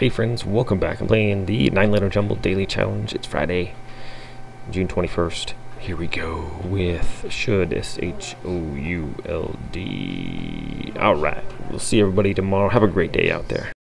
Hey friends, welcome back. I'm playing the 9-letter Jumble Daily Challenge. It's Friday, June 21st. Here we go with should, S-H-O-U-L-D. Alright, we'll see everybody tomorrow. Have a great day out there.